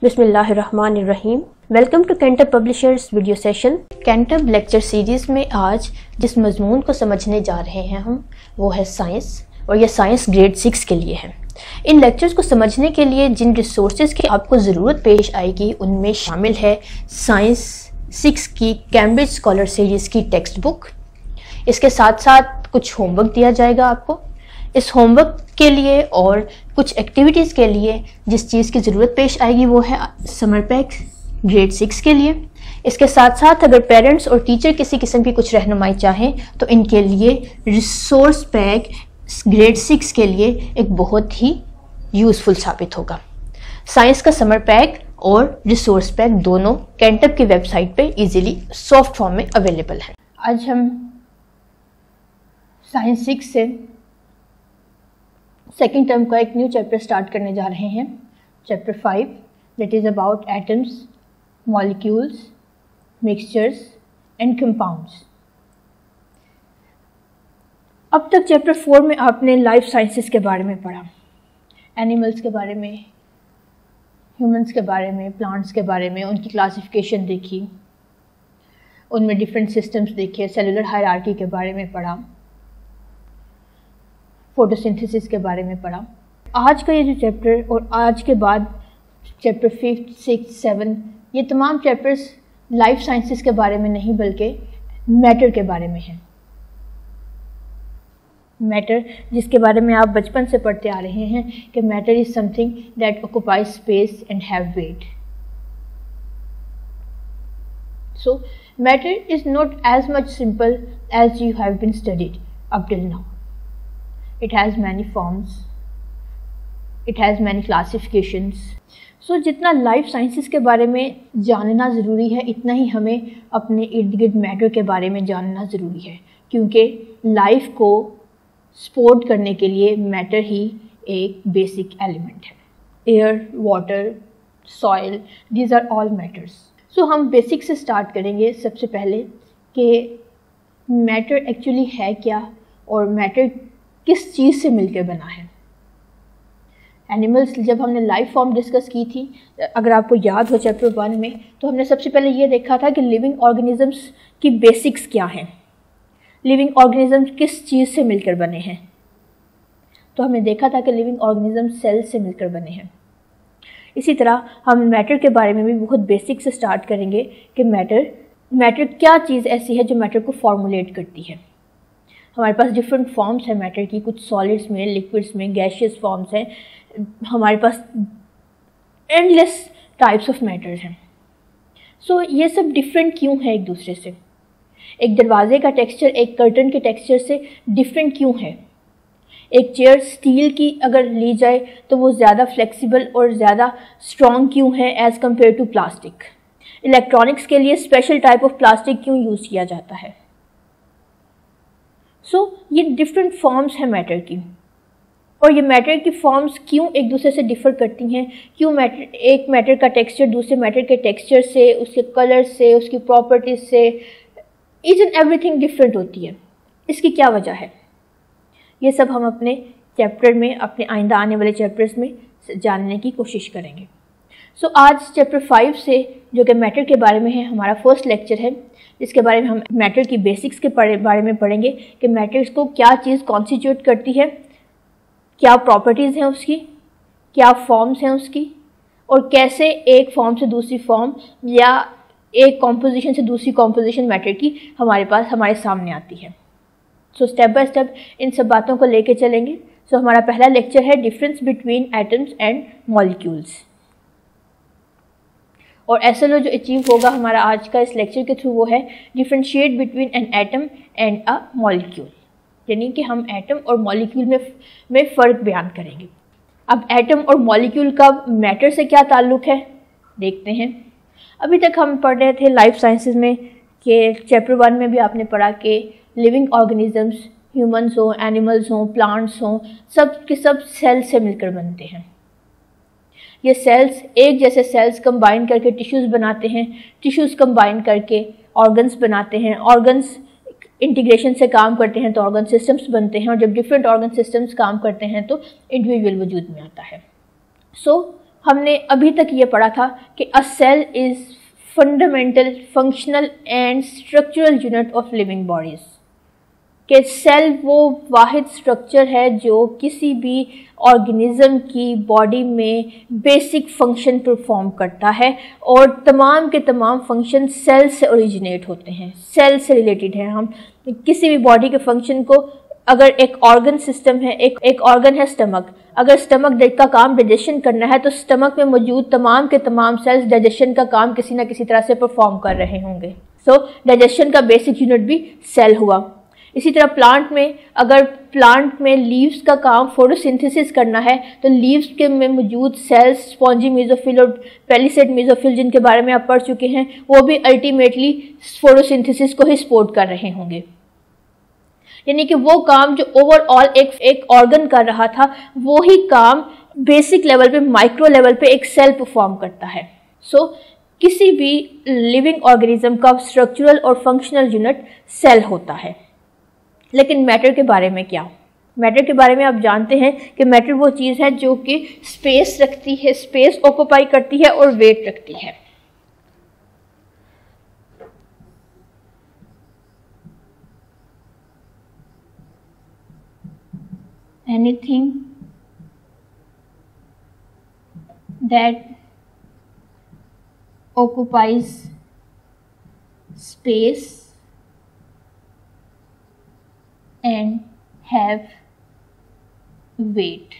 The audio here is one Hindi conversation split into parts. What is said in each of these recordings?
बिस्मिल्लाहिर्रहमानिर्रहीम। Welcome to Cantab publishers video session. Cantab lecture series में आज जिस मजमून को समझने जा रहे हैं हम वो है साइंस, और ये साइंस ग्रेड 6 के लिए है। इन लेक्चर्स को समझने के लिए जिन रिसोर्सेज की आपको ज़रूरत पेश आएगी उनमें शामिल है साइंस 6 की कैम्ब्रिज स्कॉलर सीरीज़ की टेक्स्ट बुक। इसके साथ साथ कुछ होमवर्क दिया जाएगा आपको। इस होमवर्क के लिए और कुछ एक्टिविटीज़ के लिए जिस चीज़ की ज़रूरत पेश आएगी वो है समर पैक ग्रेड 6 के लिए। इसके साथ साथ अगर पेरेंट्स और टीचर किसी किस्म की कुछ रहनुमाई चाहें तो इनके लिए रिसोर्स पैक ग्रेड 6 के लिए एक बहुत ही यूज़फुल साबित होगा। साइंस का समर पैक और रिसोर्स पैक दोनों कैंटब की वेबसाइट पे इजीली सॉफ्ट फॉर्म में अवेलेबल है। आज हम साइंस 6 से सेकेंड टर्म का एक न्यू चैप्टर स्टार्ट करने जा रहे हैं, chapter 5 that is about atoms, molecules, mixtures and compounds. अब तक चैप्टर 4 में आपने लाइफ साइंसेस के बारे में पढ़ा, एनिमल्स के बारे में, ह्यूमंस के बारे में, प्लांट्स के बारे में, उनकी क्लासिफिकेशन देखी, उनमें डिफरेंट सिस्टम्स देखे, सेलुलर हायरार्की के बारे में पढ़ा, फोटोसिंथेसिस के बारे में पढ़ा। आज का ये जो चैप्टर और आज के बाद चैप्टर 5, 6, 7 ये तमाम चैप्टर्स लाइफ साइंसेस के बारे में नहीं बल्कि मैटर के बारे में है। मैटर जिसके बारे में आप बचपन से पढ़ते आ रहे हैं कि matter is something that occupies space and have weight. So matter is not as much simple as you have been studied up till now. It has many forms, it has many classifications. So जितना लाइफ साइंसेस के बारे में जानना ज़रूरी है उतना ही हमें अपने इर्द गिर्द मैटर के बारे में जानना ज़रूरी है, क्योंकि लाइफ को सपोर्ट करने के लिए मैटर ही एक बेसिक एलिमेंट है। Air, water, soil, these are all matters. So हम बेसिक से स्टार्ट करेंगे सबसे पहले कि मैटर एक्चुअली है क्या और मैटर किस चीज़ से मिलकर बना है। एनिमल्स जब हमने लाइफ फॉर्म डिस्कस की थी, अगर आपको याद हो चैप्टर 1 में, तो हमने सबसे पहले ये देखा था कि लिविंग ऑर्गेनिजम्स की बेसिक्स क्या हैं, लिविंग ऑर्गेनिजम्स किस चीज़ से मिलकर बने हैं। तो हमने देखा था कि लिविंग ऑर्गेनिजम्स सेल से मिलकर बने हैं। इसी तरह हम मैटर के बारे में भी बहुत बेसिक से स्टार्ट करेंगे कि मैटर क्या चीज़ ऐसी है जो मैटर को फॉर्मुलेट करती है। हमारे पास डिफरेंट फॉर्म्स हैं मैटर की, कुछ सॉलिड्स में, लिक्विड्स में, गैशियस फॉर्म्स हैं, हमारे पास एंडलेस टाइप्स ऑफ मैटर्स हैं। सो ये सब डिफरेंट क्यों है एक दूसरे से? एक दरवाजे का टेक्सचर एक कर्टन के टेक्सचर से डिफरेंट क्यों है? एक चेयर स्टील की अगर ली जाए तो वो ज़्यादा फ्लेक्सिबल और ज़्यादा स्ट्रॉन्ग क्यों है as compare to plastic? Electronics के लिए स्पेशल टाइप ऑफ प्लास्टिक क्यों यूज़ किया जाता है? सो ये डिफरेंट फॉर्म्स हैं मैटर की, और ये मैटर की फॉर्म्स क्यों एक दूसरे से डिफ़र करती हैं, क्यों एक मैटर का टेक्सचर दूसरे मैटर के टेक्सचर से, उसके कलर से, उसकी प्रॉपर्टीज से, ईच एंड एवरीथिंग डिफरेंट होती है। इसकी क्या वजह है? ये सब हम अपने चैप्टर में, अपने आइंदा आने वाले चैप्टर्स में जानने की कोशिश करेंगे। सो आज चैप्टर 5 से जो कि मैटर के बारे में है, हमारा फर्स्ट लेक्चर है, इसके बारे में हम मैटर की बेसिक्स के बारे में पढ़ेंगे कि मैटर्स को क्या चीज़ कॉन्स्टिट्यूट करती है, क्या प्रॉपर्टीज़ हैं उसकी, क्या फॉर्म्स हैं उसकी, और कैसे एक फॉर्म से दूसरी फॉर्म या एक कॉम्पोजिशन से दूसरी कॉम्पोजिशन मैटर की हमारे सामने आती है। सो स्टेप बाय स्टेप इन सब बातों को लेके चलेंगे। सो हमारा पहला लेक्चर है difference between atoms and molecules, और SLO जो अचीव होगा हमारा आज का इस लेक्चर के थ्रू वो है differentiate between an atom and a molecule, यानी कि हम एटम और मॉलिक्यूल में फ़र्क बयान करेंगे। अब एटम और मॉलिक्यूल का मैटर से क्या ताल्लुक़ है देखते हैं। अभी तक हम पढ़ रहे थे लाइफ साइंसेस में कि चैप्टर 1 में भी आपने पढ़ा कि लिविंग ऑर्गेनिजम्स, ह्यूमंस हों, एनिमल्स हों, प्लांट्स हों, सब के सब सेल से मिलकर बनते हैं। ये सेल्स एक जैसे सेल्स कंबाइन करके टिश्यूज़ बनाते हैं, टिश्यूज़ कंबाइन करके ऑर्गन्स बनाते हैं, ऑर्गन्स इंटीग्रेशन से काम करते हैं तो ऑर्गन सिस्टम्स बनते हैं, और जब डिफरेंट ऑर्गन सिस्टम्स काम करते हैं तो इंडिविजुअल वजूद में आता है। सो हमने अभी तक ये पढ़ा था कि a cell is fundamental, functional and structural unit of living bodies, कि सेल वो वाहिद स्ट्रक्चर है जो किसी भी ऑर्गेनिज्म की बॉडी में बेसिक फंक्शन परफॉर्म करता है, और तमाम के तमाम फंक्शन सेल से ओरिजिनेट होते हैं, सेल से रिलेटेड है। हम किसी भी बॉडी के फंक्शन को, अगर एक ऑर्गन सिस्टम है, एक ऑर्गन है स्टमक, अगर स्टमक का काम डाइजेशन करना है तो स्टमक में मौजूद तमाम के तमाम सेल्स डाइजेशन का काम किसी ना किसी तरह से परफॉर्म कर रहे होंगे। सो डाइजेशन का बेसिक यूनिट भी सेल हुआ। इसी तरह प्लांट में, अगर प्लांट में लीव्स का काम फोटोसिंथेसिस करना है तो लीव्स के में मौजूद सेल्स, स्पॉन्जी मेसोफिल और पेलिसेड मेसोफिल, जिनके बारे में आप पढ़ चुके हैं, वो भी अल्टीमेटली फोटोसिंथेसिस को ही सपोर्ट कर रहे होंगे। यानी कि वो काम जो ओवरऑल एक ऑर्गन कर रहा था, वो ही काम बेसिक लेवल पे, माइक्रो लेवल पे एक सेल परफॉर्म करता है। सो किसी भी लिविंग ऑर्गेनिज्म का स्ट्रक्चरल और फंक्शनल यूनिट सेल होता है। लेकिन मैटर के बारे में क्या? मैटर के बारे में आप जानते हैं कि मैटर वो चीज़ है जो कि स्पेस रखती है, स्पेस ऑक्यूपाई करती है और वेट रखती है। Anything that occupies space and have weight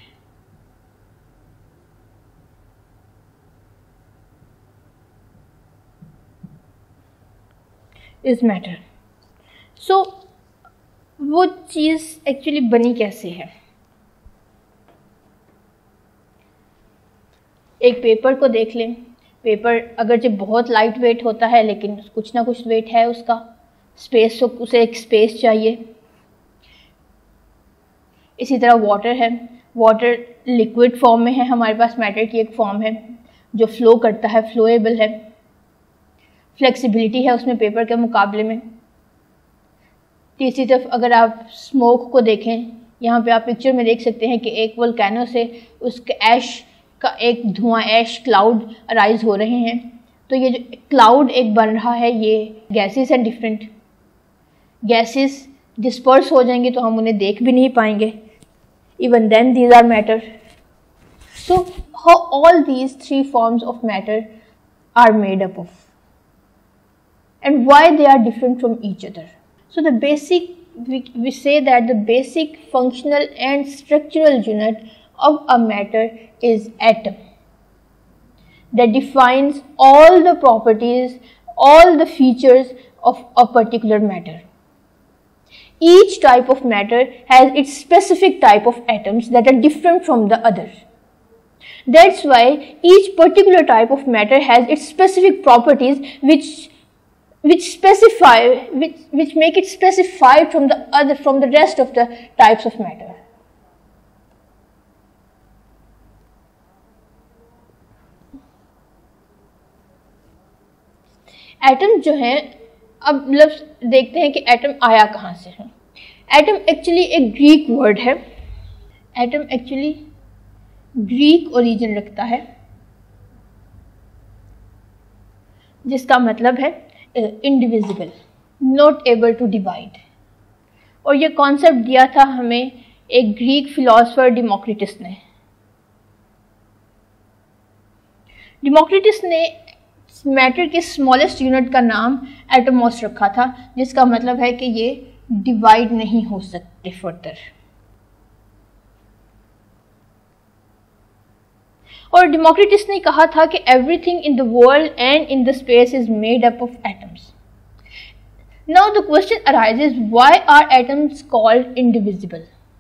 is matter. So वो चीज़ एक्चुअली बनी कैसे है? एक पेपर को देख लें। पेपर अगरचे बहुत लाइट वेट होता है, लेकिन कुछ ना कुछ वेट है उसका, स्पेस, तो उसे एक स्पेस चाहिए। इसी तरह वाटर है, वाटर लिक्विड फॉर्म में है, हमारे पास मैटर की एक फॉर्म है जो फ्लो करता है, फ्लोएबल है, फ्लेक्सिबिलिटी है उसमें पेपर के मुकाबले में। तीसरी तरफ अगर आप स्मोक को देखें, यहाँ पे आप पिक्चर में देख सकते हैं कि एक वोल्केनो से उसके ऐश का एक धुआं, ऐश क्लाउड अराइज हो रहे हैं। तो ये जो क्लाउड एक बन रहा है, ये गैसेस हैं डिफरेंट। गैसेस डिस्पर्स हो जाएंगे तो हम उन्हें देख भी नहीं पाएंगे। Even then these are matter. So how all these three forms of matter are made up of and why they are different from each other. So the basic, we say that the basic functional and structural unit of a matter is atom, that defines all the properties, all the features of a particular matter. Each type of matter has its specific type of atoms that are different from the other. That's why each particular type of matter has its specific properties which make it specified from the rest of the types of matter. Atom जो है, अब मतलब देखते हैं कि एटम आया कहाँ से है। एटम एक्चुअली एक ग्रीक वर्ड है। एटम एक्चुअली ग्रीक ओरिजिन रखता है, जिसका मतलब है indivisible, not able to divide. और ये कॉन्सेप्ट दिया था हमें एक ग्रीक फिलोसोफर डेमोक्रिटस ने। डेमोक्रिटस ने मैटर के स्मॉलेस्ट यूनिट का नाम एटमॉस रखा था, जिसका मतलब है कि ये डिवाइड नहीं हो सकते फर्दर। और डेमोक्रिटस ने कहा था कि everything in the world and in the space is made up of atoms. Now the question arises, why are atoms called indivisible?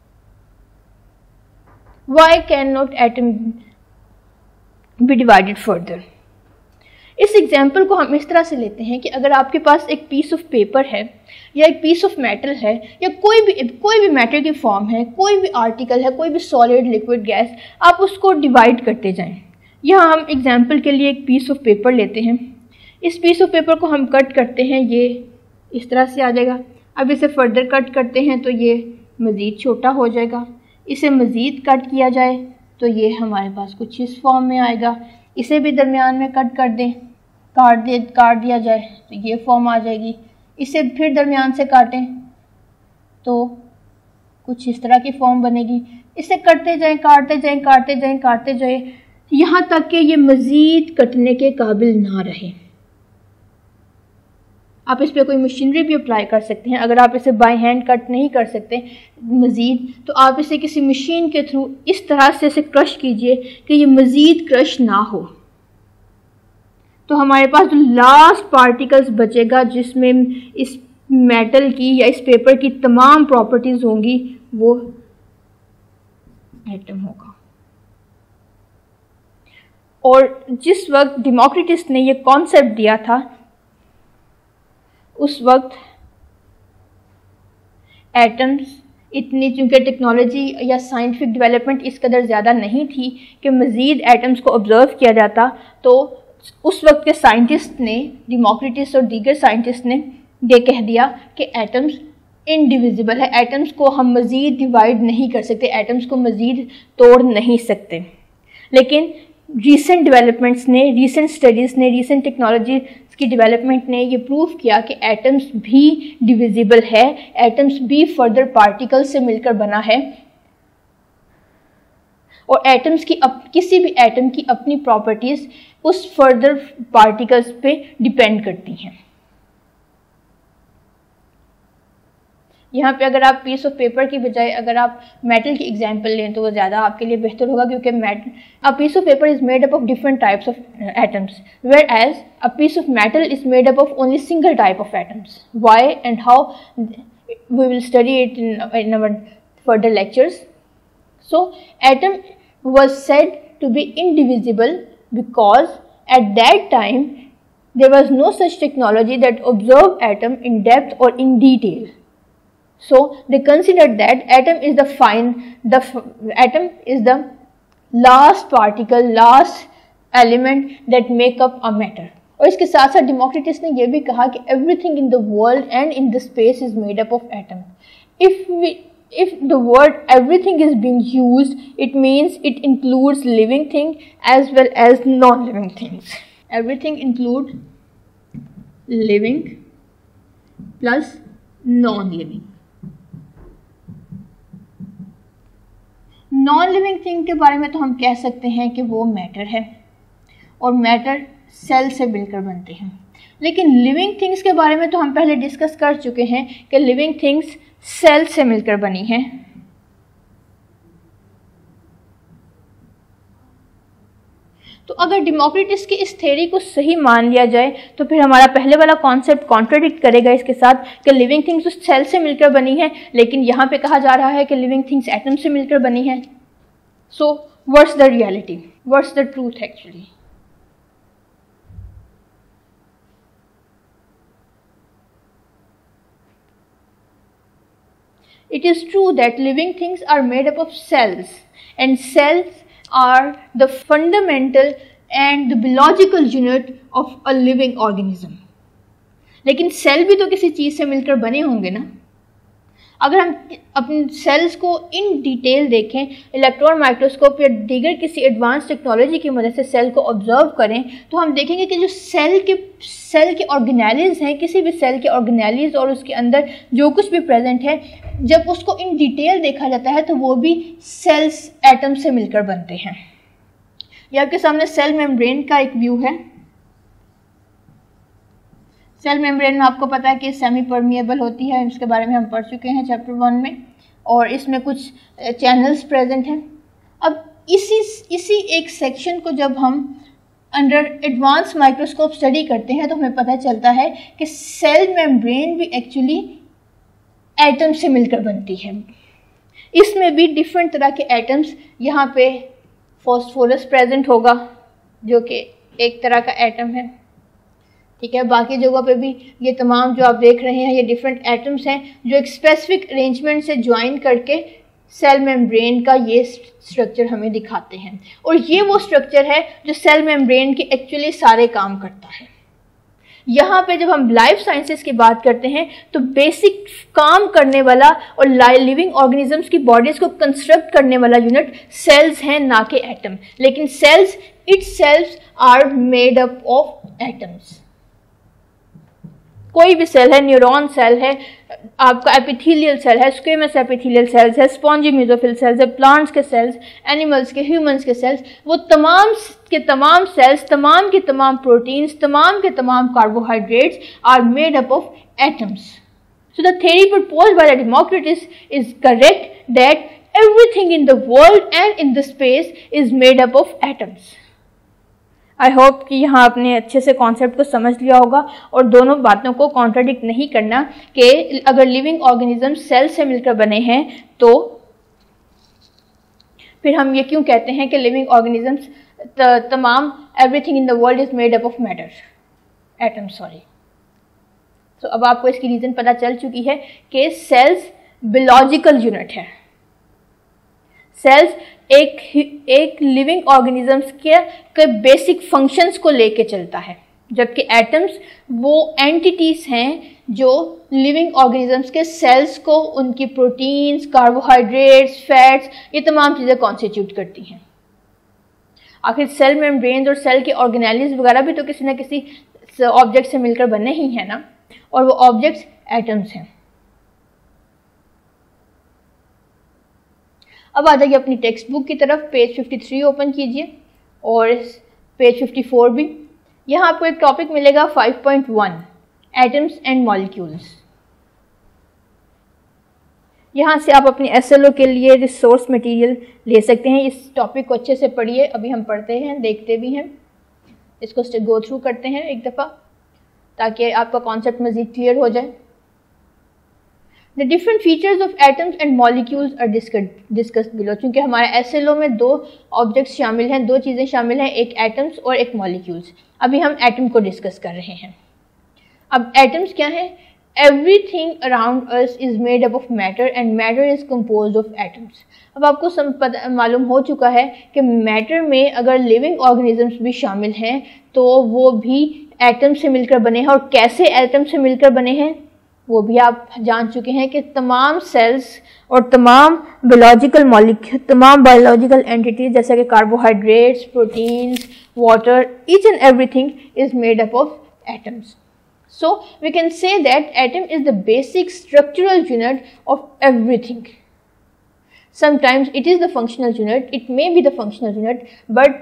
Why can not atom be divided further? इस एग्जाम्पल को हम इस तरह से लेते हैं कि अगर आपके पास एक पीस ऑफ पेपर है या एक पीस ऑफ मेटल है या कोई भी मैटर की फॉर्म है, कोई भी आर्टिकल है, कोई भी सॉलिड, लिक्विड, गैस, आप उसको डिवाइड करते जाएं। यहाँ हम एग्जाम्पल के लिए एक पीस ऑफ पेपर लेते हैं। इस पीस ऑफ पेपर को हम कट करते हैं, ये इस तरह से आ जाएगा। अब इसे फर्दर कट करते हैं तो ये मज़ीद छोटा हो जाएगा। इसे मज़ीद कट किया जाए तो तो ये हमारे पास कुछ इस फॉर्म में आएगा। इसे भी दरमियान में कट कर दें, काट दिया जाए तो ये फॉर्म आ जाएगी। इसे फिर दरमियान से काटें तो कुछ इस तरह की फॉर्म बनेगी। इसे कटते जाएं, काटते जाएं यहाँ तक कि ये मज़ीद कटने के काबिल ना रहे। आप इस पर कोई मशीनरी भी अप्लाई कर सकते हैं। अगर आप इसे बाय हैंड कट नहीं कर सकते मज़ीद, तो आप इसे किसी मशीन के थ्रू इस तरह से इसे क्रश कीजिए कि ये मज़ीद क्रश ना हो। तो हमारे पास जो लास्ट पार्टिकल्स बचेगा जिसमें इस मेटल की या इस पेपर की तमाम प्रॉपर्टीज होंगी वो एटम होगा। और जिस वक्त डेमोक्रिटस ने ये कॉन्सेप्ट दिया था उस वक्त एटम्स इतनी, चूँकि टेक्नोलॉजी या साइंटिफिक डेवलपमेंट इस कदर ज़्यादा नहीं थी कि मज़ीद एटम्स को ऑब्ज़र्व किया जाता, तो उस वक्त के साइंटिस्ट ने, डेमोक्रिटस और दीगर साइंटिस्ट ने ये कह दिया कि एटम्स इनडिविजिबल है, एटम्स को हम मज़ीद डिवाइड नहीं कर सकते, एटम्स को मज़ीद तोड़ नहीं सकते। लेकिन रीसेंट डेवलपमेंट्स ने, रीसेंट स्टडीज़ ने, रीसेंट टेक्नोलॉजी की डेवलपमेंट ने ये प्रूव किया कि एटम्स भी डिविजिबल है, एटम्स भी फर्दर पार्टिकल्स से मिलकर बना है और एटम्स की किसी भी एटम की अपनी प्रॉपर्टीज़ उस फर्दर पार्टिकल्स पे डिपेंड करती हैं। यहाँ पे अगर आप पीस ऑफ पेपर की बजाय अगर आप मेटल की एग्जांपल लें तो वो ज़्यादा आपके लिए बेहतर होगा, क्योंकि a piece of paper is made up of different types of atoms, whereas a piece of metal is made up of only single type of atoms. Why and how we will study it in our further lectures. So atom was said to be indivisible because at that time there was no such technology that observed atom in depth or in detail. So they considered that atom is the last particle, last element that make up a matter. और इसके साथ साथ डेमोक्रिटस ने यह भी कहा कि everything in the world and in the space is made up of atom. If the word everything is being used, it means it includes living thing as well as non-living things. Everything includes living plus non-living. Non living thing के बारे में तो हम कह सकते हैं कि वो मैटर है और मैटर सेल से मिलकर बनते हैं, लेकिन लिविंग थिंग्स के बारे में तो हम पहले डिस्कस कर चुके हैं कि लिविंग थिंग्स सेल से मिलकर बनी हैं। तो अगर डेमोक्रिटस की इस थ्योरी को सही मान लिया जाए तो फिर हमारा पहले वाला कॉन्सेप्ट कॉन्ट्राडिक्ट करेगा इसके साथ कि लिविंग थिंग्स उस सेल से मिलकर बनी है, लेकिन यहाँ पे कहा जा रहा है कि लिविंग थिंग्स एटम से मिलकर बनी है। So what's the reality, what's the truth actually? It is true that living things are made up of cells, and cells are the fundamental and the biological unit of a living organism. लेकिन सेल भी तो किसी चीज़ से मिलकर बने होंगे ना। अगर हम अपने सेल्स को इन डिटेल देखें, इलेक्ट्रॉन माइक्रोस्कोप या दीगर किसी एडवांस टेक्नोलॉजी की मदद से सेल को ऑब्जर्व करें तो हम देखेंगे कि जो सेल के ऑर्गेनेलिज हैं, किसी भी सेल के ऑर्गेनेलिज और उसके अंदर जो कुछ भी प्रेजेंट है, जब उसको इन डिटेल देखा जाता है तो वो भी सेल्स एटम से मिलकर बनते हैं। ये आपके सामने सेल मेम्ब्रेन का एक व्यू है। सेल मेम्ब्रेन में आपको पता है कि सेमी परमिएबल होती है, इसके बारे में हम पढ़ चुके हैं चैप्टर 1 में, और इसमें कुछ चैनल्स प्रेजेंट हैं। अब इसी एक सेक्शन को जब हम अंडर एडवांस माइक्रोस्कोप स्टडी करते हैं तो हमें पता चलता है कि सेल मेम्ब्रेन भी एक्चुअली एटम से मिलकर बनती है। इसमें भी डिफरेंट तरह के एटम्स, यहाँ पे फॉस्फोरस प्रेजेंट होगा जो कि एक तरह का एटम है, ठीक है। बाकी जगहों पे भी ये तमाम जो आप देख रहे हैं ये डिफरेंट एटम्स हैं जो एक स्पेसिफिक अरेंजमेंट से ज्वाइन करके सेल मेम्ब्रेन का ये स्ट्रक्चर हमें दिखाते हैं, और ये वो स्ट्रक्चर है जो सेल मेम्ब्रेन के एक्चुअली सारे काम करता है। यहाँ पे जब हम लाइफ साइंसेस की बात करते हैं तो बेसिक काम करने वाला और लिविंग ऑर्गेनिजम्स की बॉडीज को कंस्ट्रक्ट करने वाला यूनिट सेल्स हैं, ना कि एटम। लेकिन cells itself are made up of atoms. कोई भी सेल है, न्यूरॉन सेल है, आपका एपिथेलियल सेल है, स्क्वेमस एपिथेलियल सेल्स है, स्पॉन्जी मेसोफिल सेल्स है, प्लांट्स के सेल्स, एनिमल्स के, ह्यूमंस के सेल्स, वो तमाम के तमाम सेल्स, तमाम के तमाम प्रोटीन्स, तमाम के तमाम carbohydrates are made up of atoms. So the theory proposed by the Democritus is correct that everything in the world and in the space is made up of atoms. I hope कि यहाँ आपने अच्छे से कॉन्सेप्ट को समझ लिया होगा और दोनों बातों को कॉन्ट्राडिक्ट नहीं करना कि अगर लिविंग ऑर्गेनिज्म सेल से मिलकर बने हैं तो फिर हम ये क्यों कहते हैं कि लिविंग ऑर्गेनिजम्स तमाम everything in the world is made up of matter, atom, sorry. तो अब आपको इसकी रीज़न पता चल चुकी है कि सेल्स बियोलॉजिकल यूनिट है। सेल्स एक लिविंग ऑर्गेनिजम्स के बेसिक फंक्शंस को लेके चलता है, जबकि एटम्स वो एंटिटीज हैं जो लिविंग ऑर्गेनिजम्स के सेल्स को उनकी प्रोटीन्स, कार्बोहाइड्रेट्स, फैट्स, ये तमाम चीज़ें कॉन्स्टिट्यूट करती हैं। आखिर सेल मेम्ब्रेन्स और सेल के ऑर्गेनेल्स वगैरह भी तो किसी न किसी ऑब्जेक्ट से मिलकर बने ही हैं ना, और वो ऑब्जेक्ट्स एटम्स हैं। अब आ जाइए अपनी टेक्स्ट बुक की तरफ, पेज 53 ओपन कीजिए और पेज 54 भी। यहाँ आपको एक टॉपिक मिलेगा 5.1 एटम्स एंड मॉलिक्यूल्स। यहाँ से आप अपनी SLO के लिए रिसोर्स मटेरियल ले सकते हैं। इस टॉपिक को अच्छे से पढ़िए, अभी हम पढ़ते हैं, देखते भी हैं, इसको गो थ्रू करते हैं एक दफ़ा ताकि आपका कॉन्सेप्ट मज़ीद क्लियर हो जाए। The different features of atoms and molecules are discussed below। चूँकि हमारे SLO में दो ऑब्जेक्ट्स शामिल हैं, दो चीज़ें शामिल हैं, एक एटम्स और एक मॉलिक्यूल्स। अभी हम एटम को डिस्कस कर रहे हैं। अब एटम्स क्या हैं? Everything around us is made up of matter and matter is composed of atoms। अब आपको मालूम हो चुका है कि मैटर में अगर लिविंग ऑर्गेनिजम्स भी शामिल हैं तो वो भी एटम से मिलकर बने हैं। और कैसे एटम से मिलकर बने हैं वो भी आप जान चुके हैं कि तमाम सेल्स और तमाम बायोलॉजिकल एंटिटीज जैसे कि carbohydrates, proteins, water, each and everything is made up of atoms. So we can say that atom is the basic structural unit of everything. Sometimes it is the functional unit, it may be the functional unit, but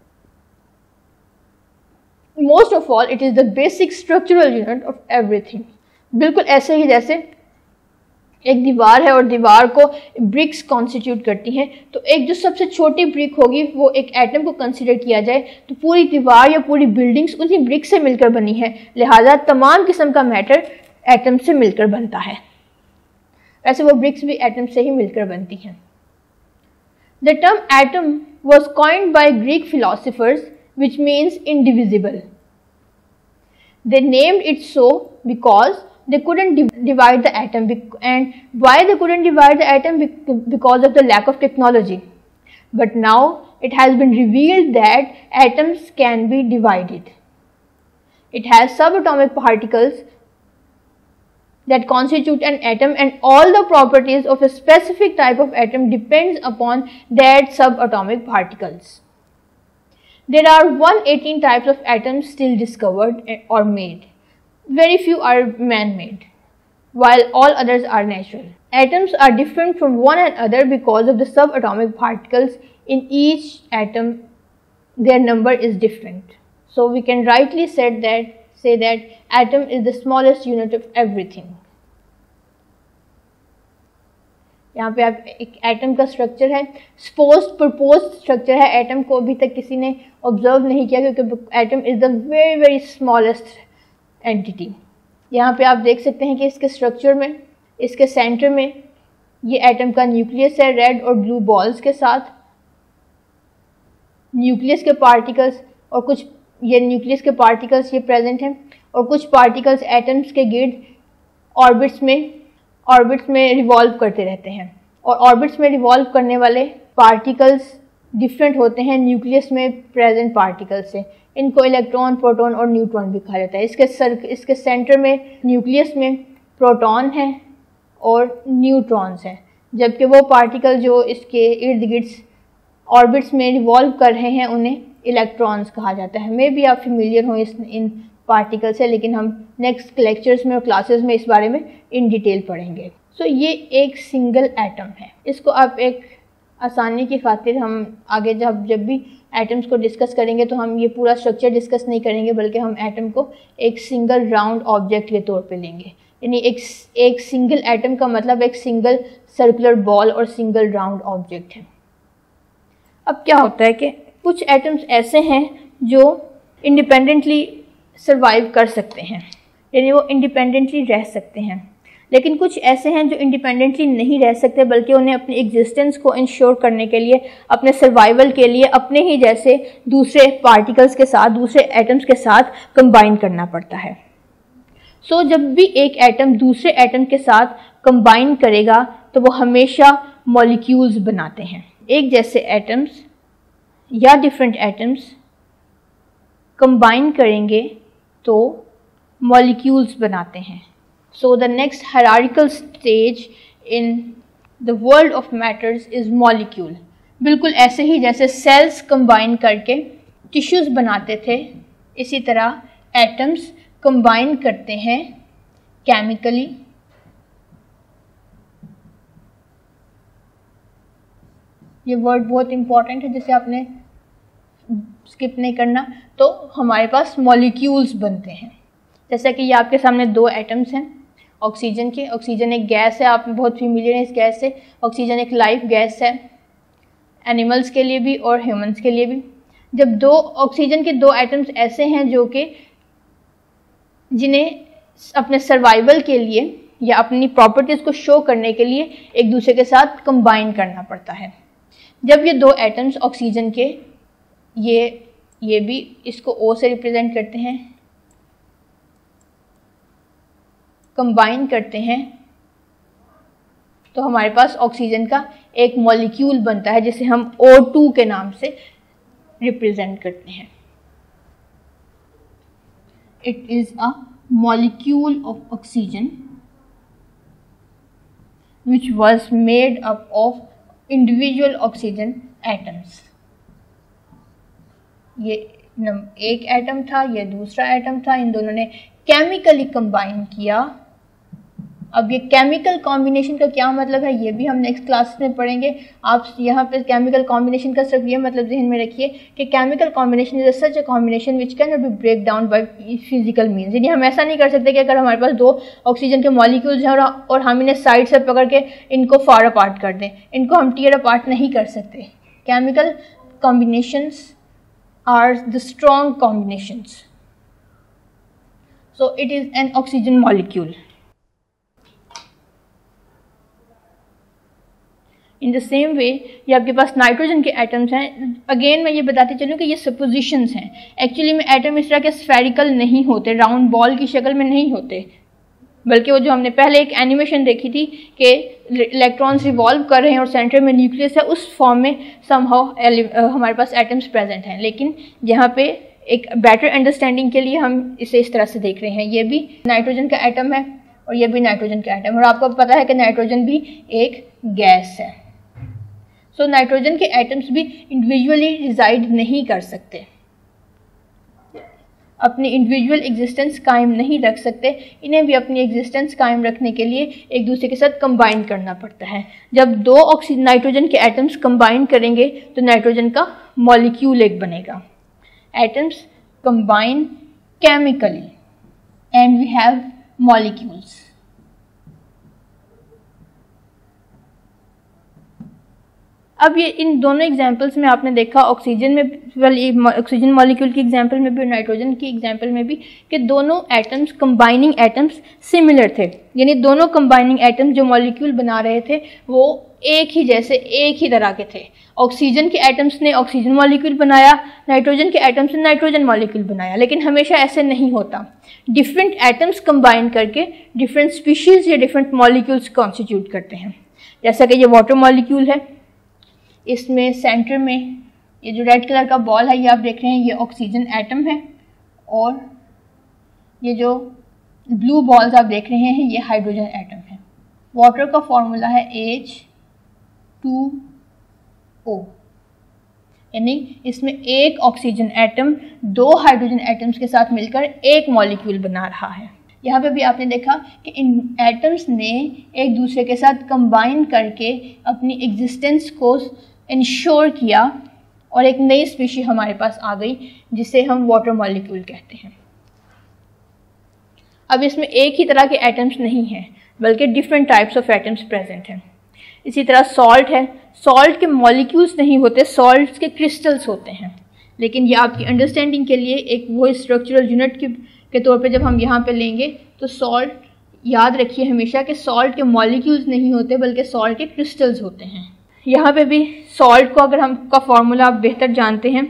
most of all it is the basic structural unit of everything. बिल्कुल ऐसे ही जैसे एक दीवार है और दीवार को ब्रिक्स कॉन्स्टिट्यूट करती हैं, तो एक जो सबसे छोटी ब्रिक होगी वो एक एटम को कंसिडर किया जाए तो पूरी दीवार या पूरी बिल्डिंग्स उसी ब्रिक से मिलकर बनी है। लिहाजा तमाम किस्म का मैटर एटम से मिलकर बनता है। वैसे वो ब्रिक्स भी एटम से ही मिलकर बनती हैं। The term atom was coined by Greek philosophers which means indivisible. They named it so because they couldn't divide the atom, and why they couldn't divide the atom? Because of the lack of technology. But now it has been revealed that atoms can be divided. It has subatomic particles that constitute an atom, and all the properties of a specific type of atom depends upon that subatomic particles. There are 118 types of atoms still discovered or made. Very few are man-made, while all others are natural. Atoms are different from one another because of the subatomic particles in each atom. Their number is different. So we can rightly say that atom is the smallest unit of everything. यहाँ पे आप एक एटम का स्ट्रक्चर है, प्रपोज्ड स्ट्रक्चर है। एटम को अभी तक किसी ने ऑब्जर्व नहीं किया क्योंकि atom is the very very smallest entity. यहाँ पे आप देख सकते हैं कि इसके स्ट्रक्चर में, इसके सेंटर में ये एटम का न्यूक्लियस है, रेड और ब्लू बॉल्स के साथ। न्यूक्लियस के पार्टिकल्स और कुछ ये न्यूक्लियस के पार्टिकल्स ये प्रेजेंट हैं और कुछ पार्टिकल्स एटम्स के गिर्द ऑर्बिट्स में रिवॉल्व करते रहते हैं। और ऑर्बिट्स में रिवॉल्व करने वाले पार्टिकल्स डिफरेंट होते हैं न्यूक्लियस में प्रेजेंट पार्टिकल्स से। इनको इलेक्ट्रॉन, प्रोटॉन और न्यूट्रॉन भी कहा जाता है। इसके सेंटर में, न्यूक्लियस में प्रोटॉन है और न्यूट्रॉन्स हैं, जबकि वो पार्टिकल जो इसके इर्द गिर्द ऑर्बिट्स में रिवॉल्व कर रहे हैं उन्हें इलेक्ट्रॉन्स कहा जाता है। मे भी आप फेमिलियर हो इन पार्टिकल से, लेकिन हम नेक्स्ट लेक्चर्स में और क्लासेस में इस बारे में इन डिटेल पढ़ेंगे। सो ये एक सिंगल एटम है। इसको आप एक आसानी की खातिर हम आगे जब भी एटम्स को डिस्कस करेंगे तो हम ये पूरा स्ट्रक्चर डिस्कस नहीं करेंगे, बल्कि हम एटम को एक सिंगल राउंड ऑब्जेक्ट के तौर पे लेंगे। यानी एक सिंगल एटम का मतलब एक सिंगल सर्कुलर बॉल और सिंगल राउंड ऑब्जेक्ट है। अब क्या होता है कि कुछ एटम्स ऐसे हैं जो इंडिपेंडेंटली सर्वाइव कर सकते हैं, यानी वो इंडिपेंडेंटली रह सकते हैं, लेकिन कुछ ऐसे हैं जो इंडिपेंडेंटली नहीं रह सकते, बल्कि उन्हें अपनी एग्जिस्टेंस को इंश्योर करने के लिए, अपने सर्वाइवल के लिए अपने ही जैसे दूसरे पार्टिकल्स के साथ, दूसरे एटम्स के साथ कंबाइन करना पड़ता है। सो जब भी एक एटम दूसरे एटम के साथ कंबाइन करेगा तो वो हमेशा मॉलिक्यूल्स बनाते हैं। एक जैसे एटम्स या डिफरेंट एटम्स कंबाइन करेंगे तो मॉलिक्यूल्स बनाते हैं। So the next hierarchical stage in the world of matters is molecule. बिल्कुल ऐसे ही जैसे सेल्स कंबाइन करके टिश्यूज बनाते थे, इसी तरह एटम्स कंबाइन करते हैं केमिकली। ये वर्ड बहुत इंपॉर्टेंट है जिसे आपने स्किप नहीं करना। तो हमारे पास मॉलिक्यूल्स बनते हैं। जैसा कि ये आपके सामने दो एटम्स हैं ऑक्सीजन के। ऑक्सीजन एक गैस है, आप बहुत फेमिलियर हैं इस गैस से। ऑक्सीजन एक लाइफ गैस है, एनिमल्स के लिए भी और ह्यूमंस के लिए भी। जब दो ऑक्सीजन के दो एटम्स ऐसे हैं जो कि जिन्हें अपने सर्वाइवल के लिए या अपनी प्रॉपर्टीज़ को शो करने के लिए एक दूसरे के साथ कंबाइन करना पड़ता है। जब ये दो एटम्स ऑक्सीजन के, ये भी इसको O से रिप्रेजेंट करते हैं, कंबाइन करते हैं तो हमारे पास ऑक्सीजन का एक मॉलिक्यूल बनता है जिसे हम O2 के नाम से रिप्रेजेंट करते हैं। It is a molecule of oxygen which was made up of individual oxygen atoms। ये एक एटम था, ये दूसरा एटम था, इन दोनों ने केमिकली कंबाइन किया। अब ये केमिकल कॉम्बिनेशन का क्या मतलब है ये भी हम नेक्स्ट क्लास में पढ़ेंगे। आप यहाँ पे केमिकल कॉम्बिनेशन का सिर्फ ये मतलब ध्यान में रखिए कि chemical combination is such a combination which can not be break down by physical means. यानी हम ऐसा नहीं कर सकते कि अगर हमारे पास दो ऑक्सीजन के मॉलिक्यूल्स हैं और हम इन्हें साइड से पकड़ के इनको फार अपार्ट कर दें, इनको हम टीयर अपार्ट नहीं कर सकते। Chemical combinations are the strong combinations. So it is an oxygen molecule. In the same way ये आपके पास नाइट्रोजन के एटम्स हैं। अगेन मैं ये बताते चलूँ कि ये सपोजिशंस हैं। एक्चुअली में एटम इस तरह के स्फेरिकल नहीं होते, राउंड बॉल की शक्ल में नहीं होते, बल्कि वो जो हमने पहले एक एनिमेशन देखी थी कि इलेक्ट्रॉन्स रिवॉल्व कर रहे हैं और सेंटर में न्यूक्लियस है, उस फॉर्म में समहाउ हमारे पास एटम्स प्रेजेंट हैं। लेकिन यहाँ पे एक बेटर अंडरस्टैंडिंग के लिए हम इसे इस तरह से देख रहे हैं। ये भी नाइट्रोजन का एटम है और ये भी नाइट्रोजन का एटम, और आपको पता है कि नाइट्रोजन भी एक गैस है। सो नाइट्रोजन के एटम्स भी इंडिविजुअली रिजाइड नहीं कर सकते, अपनी इंडिविजुअल एग्जिस्टेंस कायम नहीं रख सकते। इन्हें भी अपनी एग्जिस्टेंस कायम रखने के लिए एक दूसरे के साथ कंबाइन करना पड़ता है। जब दो नाइट्रोजन के एटम्स कंबाइन करेंगे तो नाइट्रोजन का मॉलिक्यूल एक बनेगा। Atoms combine chemically and we have molecules. अब ये इन दोनों एग्जाम्पल्स में आपने देखा, ऑक्सीजन में ऑक्सीजन मॉलिक्यूल की एग्जाम्पल में भी और नाइट्रोजन की एग्जाम्पल में भी, कि दोनों एटम्स कंबाइनिंग एटम्स सिमिलर थे। यानी दोनों कंबाइनिंग एटम्स जो मॉलिक्यूल बना रहे थे वो एक ही जैसे, एक ही तरह के थे। ऑक्सीजन के एटम्स ने ऑक्सीजन मॉलिक्यूल बनाया, नाइट्रोजन के एटम्स ने नाइट्रोजन मॉलिक्यूल बनाया। लेकिन हमेशा ऐसे नहीं होता। डिफरेंट एटम्स कंबाइन करके डिफरेंट स्पीशीज़ या डिफरेंट मॉलिक्यूल्स कॉन्स्टिट्यूट करते हैं। जैसा कि ये वाटर मॉलिक्यूल है, इसमें सेंटर में ये जो रेड कलर का बॉल है ये आप देख रहे हैं, ये ऑक्सीजन एटम है, और ये जो ब्लू बॉल्स आप देख रहे हैं ये हाइड्रोजन एटम है। वाटर का फॉर्मूला है H2O, यानी इसमें एक ऑक्सीजन एटम दो हाइड्रोजन एटम्स के साथ मिलकर एक मॉलिक्यूल बना रहा है। यहाँ पे भी आपने देखा कि इन एटम्स ने एक दूसरे के साथ कंबाइन करके अपनी एग्जिस्टेंस को इंश्योर किया और एक नई स्पीशी हमारे पास आ गई जिसे हम वाटर मॉलिक्यूल कहते हैं। अब इसमें एक ही तरह के एटम्स नहीं हैं बल्कि different types of atoms present हैं। इसी तरह सॉल्ट है, सॉल्ट के मॉलिक्यूल्स नहीं होते, सॉल्ट्स के क्रिस्टल्स होते हैं। लेकिन ये आपकी अंडरस्टैंडिंग के लिए एक वो स्ट्रक्चरल यूनिट के तौर पे जब हम यहाँ पे लेंगे तो सॉल्ट याद रखिए हमेशा कि सॉल्ट के मॉलिक्यूल्स नहीं होते बल्कि सॉल्ट के क्रिस्टल्स होते हैं। यहाँ पे भी सॉल्ट को अगर हम का फॉर्मूला आप बेहतर जानते हैं,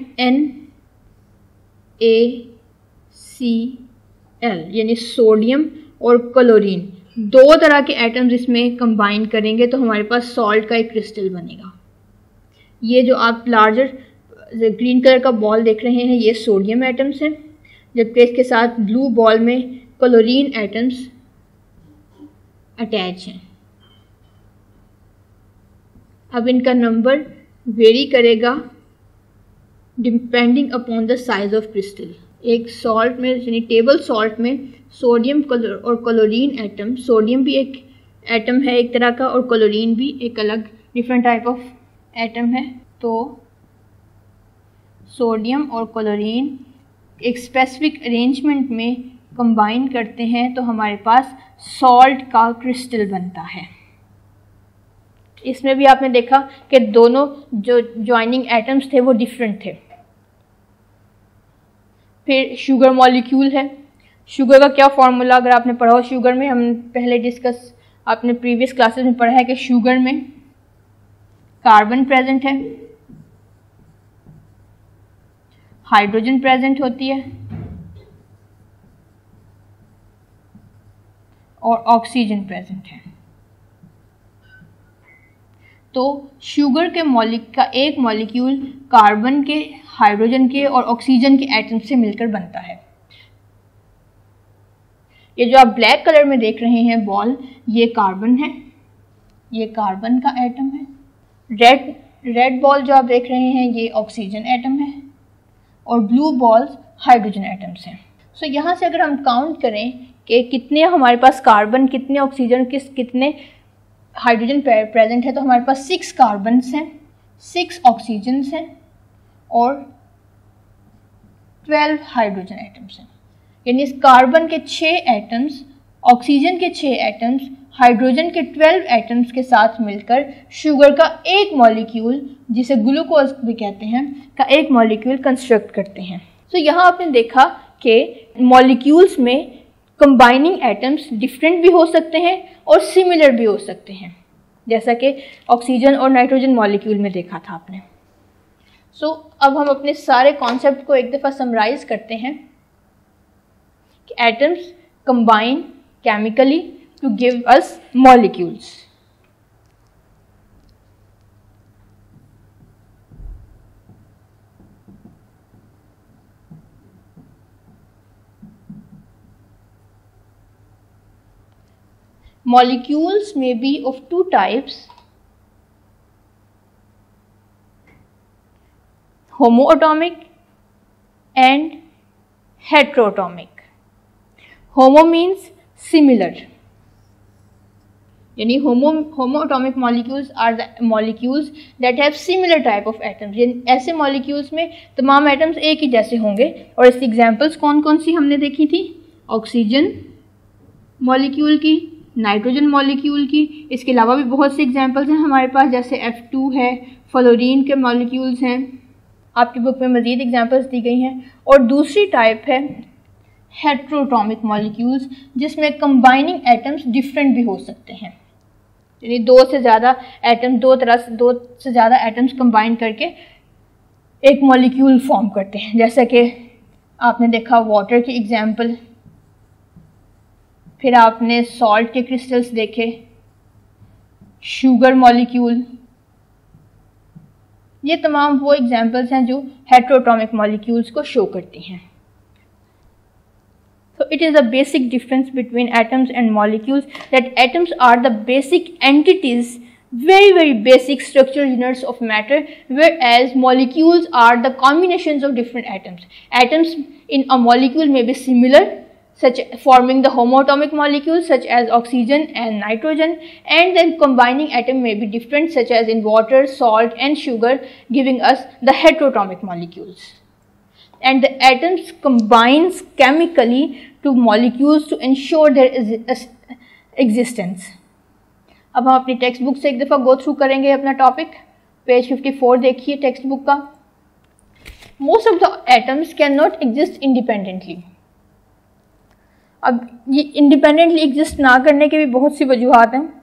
NaCl, यानी सोडियम और क्लोरीन, दो तरह के एटम्स इसमें कंबाइन करेंगे तो हमारे पास सॉल्ट का एक क्रिस्टल बनेगा। ये जो आप लार्जर ग्रीन कलर का बॉल देख रहे हैं ये सोडियम एटम्स हैं, जबकि इसके साथ ब्लू बॉल में क्लोरीन एटम्स अटैच हैं। अब इनका नंबर वेरी करेगा depending upon the size of crystal. एक सॉल्ट में यानी टेबल सॉल्ट में सोडियम और क्लोरीन एटम, सोडियम भी एक एटम है एक तरह का और क्लोरीन भी एक अलग डिफरेंट टाइप ऑफ एटम है। तो सोडियम और क्लोरीन एक स्पेसिफिक अरेंजमेंट में कंबाइन करते हैं तो हमारे पास सॉल्ट का क्रिस्टल बनता है। इसमें भी आपने देखा कि दोनों जो ज्वाइनिंग एटम्स थे वो डिफरेंट थे। फिर शुगर मॉलिक्यूल है। शुगर का क्या फॉर्मूला अगर आपने पढ़ा हो, शुगर में हम पहले डिस्कस आपने प्रीवियस क्लासेस में पढ़ा है कि शुगर में कार्बन प्रेजेंट है, हाइड्रोजन प्रेजेंट होती है और ऑक्सीजन प्रेजेंट है। तो शुगर के का एक मॉलिक्यूल कार्बन के, हाइड्रोजन के और ऑक्सीजन के एटम से मिलकर बनता है। ये जो आप ब्लैक कलर में देख रहे हैं बॉल, ये कार्बन है, ये कार्बन का एटम है। रेड बॉल जो आप देख रहे हैं ये ऑक्सीजन एटम है और ब्लू बॉल्स हाइड्रोजन एटम्स हैं। सो यहाँ से अगर हम काउंट करें कि कितने हमारे पास कार्बन, कितने ऑक्सीजन, कितने हाइड्रोजन प्रेजेंट है, तो हमारे पास 6 कार्बन्स हैं, 6 ऑक्सीजन्स हैं और 12 हाइड्रोजन एटम्स हैं। यानी इस कार्बन के 6 एटम्स, ऑक्सीजन के 6 एटम्स, हाइड्रोजन के 12 एटम्स के साथ मिलकर शुगर का एक मॉलिक्यूल, जिसे ग्लूकोज भी कहते हैं, का एक मॉलिक्यूल कंस्ट्रक्ट करते हैं। तो यहाँ आपने देखा कि मॉलिक्यूल्स में कंबाइनिंग एटम्स डिफरेंट भी हो सकते हैं और सिमिलर भी हो सकते हैं, जैसा कि ऑक्सीजन और नाइट्रोजन मॉलिक्यूल में देखा था आपने। अब हम अपने सारे कॉन्सेप्ट को एक दफ़ा समराइज करते हैं कि atoms combine chemically to give us molecules. Molecules may be of two types: homoatomic and heteroatomic. Homo means similar. यानी homoatomic molecules are the molecules that have similar type of atoms. यानी ऐसे molecules में तमाम atoms एक ही जैसे होंगे। और इसकी एग्जाम्पल्स कौन कौन सी हमने देखी थी? ऑक्सीजन मॉलिक्यूल की, नाइट्रोजन मॉलिक्यूल की। इसके अलावा भी बहुत से एग्जाम्पल्स हैं हमारे पास, जैसे F2 है, फ्लोरीन के मॉलिक्यूल्स हैं। आपकी बुक में मज़ीद एग्जाम्पल्स दी गई हैं। और दूसरी टाइप है हेट्रोटॉमिक मॉलिक्यूल्स, जिसमें कंबाइनिंग एटम्स डिफरेंट भी हो सकते हैं। यानी दो से ज़्यादा एटम्स कंबाइन करके एक मॉलिक्यूल फॉर्म करते हैं, जैसा कि आपने देखा वाटर की एग्जाम्पल, फिर आपने सॉल्ट के क्रिस्टल्स देखे, शुगर मॉलिक्यूल, ये तमाम वो एग्जाम्पल्स हैं जो हेटेरोटॉमिक मॉलिक्यूल्स को शो करती हैं. So it is a basic difference between atoms and molecules that atoms are the basic entities, very basic structural units of matter, whereas molecules are the combinations of different atoms. Atoms in a molecule may be similar, such forming the homoatomic molecules such as oxygen and nitrogen, and then combining atom may be different, such as in water, salt and sugar, giving us the heteroatomic molecules. And the atoms combines chemically to molecules to ensure their existence. अब हम अपनी टेक्स्ट बुक से एक दफ़ा गो थ्रू करेंगे अपना टॉपिक. पेज 54 देखिए टेक्स्ट बुक का. Most of the atoms cannot exist independently. अब ये इंडिपेंडेंटली एग्जिस्ट ना करने के भी बहुत सी वजूहात हैं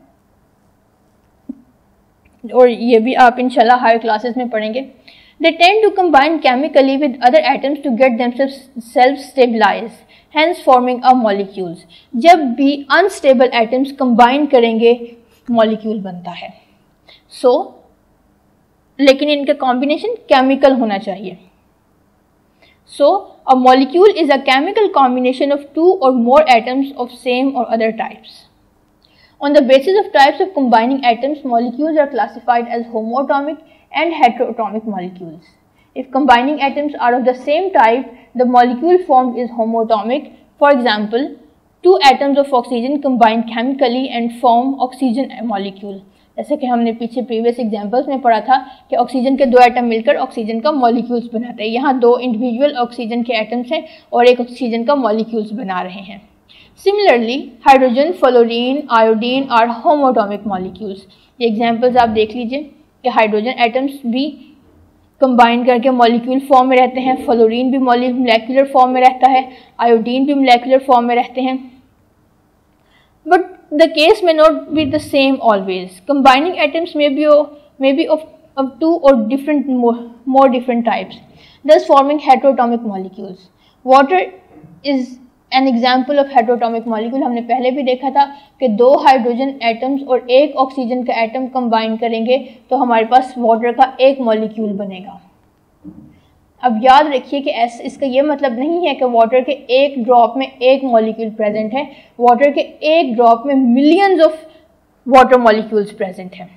और ये भी आप इंशाल्लाह हायर क्लासेस में पढ़ेंगे. They tend to combine chemically with other atoms to get themselves self-stabilize, hence forming a molecules. जब भी unstable atoms combine करेंगे molecule बनता है. So, लेकिन इनका combination chemical होना चाहिए. So, a molecule is a chemical combination of two or more atoms of same or other types. On the basis of types of combining atoms, molecules are classified as homoatomic and heteroatomic molecules. If combining atoms are of the same type, the molecule formed is homoatomic. For example, two atoms of oxygen combine chemically and form oxygen molecule. जैसे कि हमने पीछे प्रीवियस एग्जांपल्स में पढ़ा था कि ऑक्सीजन के दो एटम मिलकर ऑक्सीजन का मॉलिक्यूल्स बनाते हैं. यहाँ दो इंडिविजुअल ऑक्सीजन के एटम्स हैं और एक ऑक्सीजन का मॉलिक्यूल्स बना रहे हैं. Similarly, hydrogen, fluorine, iodine are homoatomic molecules. ये एग्जांपल्स आप देख लीजिए कि हाइड्रोजन एटम्स भी कंबाइन करके मॉलिक्यूल फॉर्म में रहते हैं, फ्लोरीन भी मोलेकुलर फॉर्म में रहता है, आयोडीन भी मोलेकुलर फॉर्म में रहते हैं. But the case may not be the same always. Combining atoms may be of two or more different types, thus forming heteroatomic molecules. Water is an example of heteroatomic molecule. हमने पहले भी देखा था कि दो हाइड्रोजन एटम्स और एक ऑक्सीजन का एटम कंबाइन करेंगे तो हमारे पास वाटर का एक मॉलिक्यूल बनेगा. अब याद रखिए कि इसका ये मतलब नहीं है कि वाटर के एक ड्रॉप में एक मॉलिक्यूल प्रेजेंट है. वाटर के एक ड्रॉप में millions of water molecules present हैं.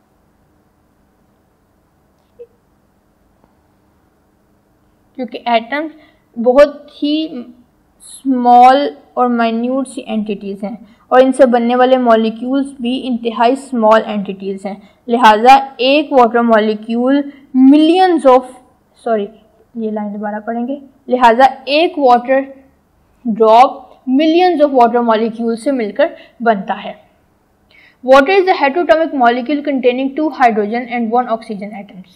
क्योंकि एटम्स बहुत ही स्मॉल और माइन्यूट सी एंटिटीज़ हैं और इनसे बनने वाले मॉलिक्यूल्स भी इंतहाई स्मॉल एंटिटीज़ हैं. लिहाजा एक वाटर मॉलिक्यूल मिलियंस ऑफ ये लाइन दोबारा पढ़ेंगे. लिहाजा एक water drop millions of water molecule से मिलकर बनता है. Water is a heteroatomic molecule containing two hydrogen and one oxygen atoms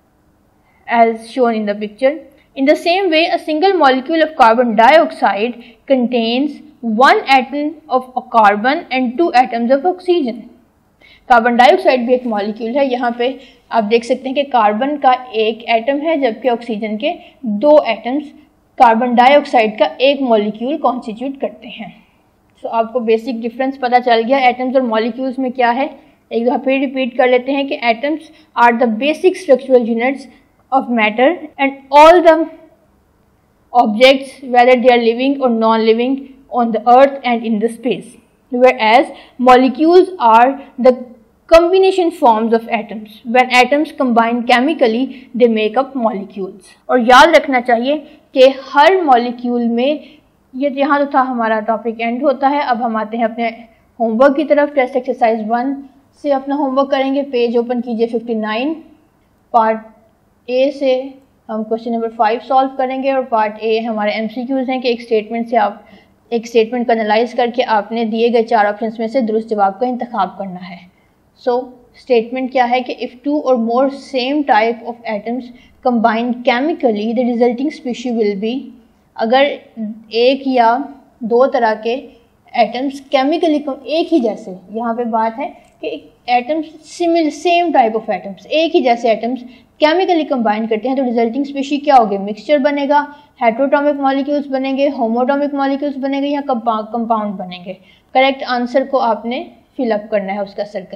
as shown in the picture. In the same way, a single molecule of carbon dioxide contains one atom of carbon and two atoms of oxygen. Carbon dioxide भी एक मॉलिक्यूल है. यहाँ पे आप देख सकते हैं कि कार्बन का एक एटम है जबकि ऑक्सीजन के दो एटम्स कार्बन डाइऑक्साइड का एक मॉलिक्यूल कॉन्स्टिट्यूट करते हैं. सो आपको बेसिक डिफरेंस पता चल गया एटम्स और मॉलिक्यूल्स में क्या है. एक दफ़ा फिर रिपीट कर लेते हैं कि atoms are the basic structural units of matter and all the objects, whether they are living or non-living, on the earth and in the space, whereas molecules are the combination forms of atoms. When atoms combine chemically, they make up molecules. और याद रखना चाहिए कि हर मॉलिक्यूल में ये यहाँ तो था हमारा टॉपिक एंड होता है. अब हम आते हैं अपने होमवर्क की तरफ. टेस्ट एक्सरसाइज 1 से अपना होमवर्क करेंगे. पेज ओपन कीजिए 59. पार्ट ए से हम क्वेश्चन नंबर 5 सॉल्व करेंगे और पार्ट ए हमारे एमसीक्यूज हैं कि एक स्टेटमेंट से आप एक स्टेटमेंट को एनालाइज करके आपने दिए गए 4 ऑप्शंस में से दुरुस्त जवाब का इंतखाब करना है. सो स्टेटमेंट क्या है कि if two or more same type of atoms combine chemically the resulting species will be. अगर एक या दो तरह के एटम्स केमिकली एक ही जैसे, यहाँ पे बात है कि atoms same type of atoms, एक ही जैसे एटम्स केमिकली कंबाइन करते हैं तो रिजल्टिंग स्पीशी क्या होगी? मिक्सचर बनेगा, हेटेरोटॉमिक मॉलिक्यूल्स बनेंगे, होमोटॉमिक मॉलिक्यूल्स बनेंगे या कंपाउंड बनेंगे. करेक्ट आंसर को आपने फिलअप करना है उसका circle.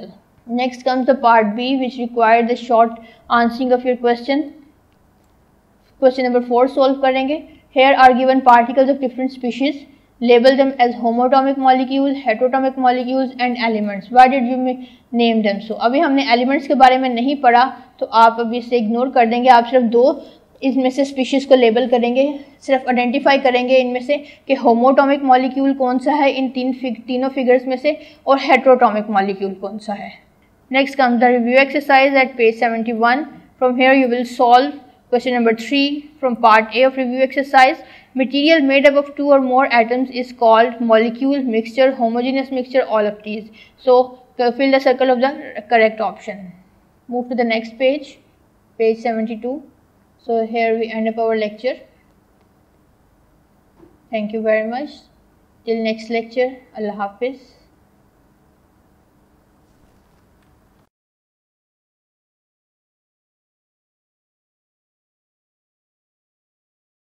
Next comes the part B, which requires the short answering of your question. Question number 4 solve करेंगे. Here are given particles of different species. Label them as homoatomic molecules, heteroatomic molecules and elements. Why did you name them so? अभी हमने elements के बारे में नहीं पढ़ा, तो आप अभी इसे इग्नोर कर देंगे. आप सिर्फ 2 इसमें से स्पीशीज को लेबल करेंगे, सिर्फ आइडेंटिफाई करेंगे इनमें से कि होमोटॉमिक मॉलिक्यूल कौन सा है इन तीनों फिगर्स में से, और हेट्रोटॉमिक मॉलिक्यूल कौन सा है. Next comes the review exercise at page 71. From here you will solve question number 3 from part A of review exercise. Material made up of 2 or more atoms is called molecule, mixture, homogeneous mixture, all of these. So fill the circle of the correct option. Move to the next page, page 72. So here we end up our lecture. Thank you very much. Till next lecture. Allah Hafiz.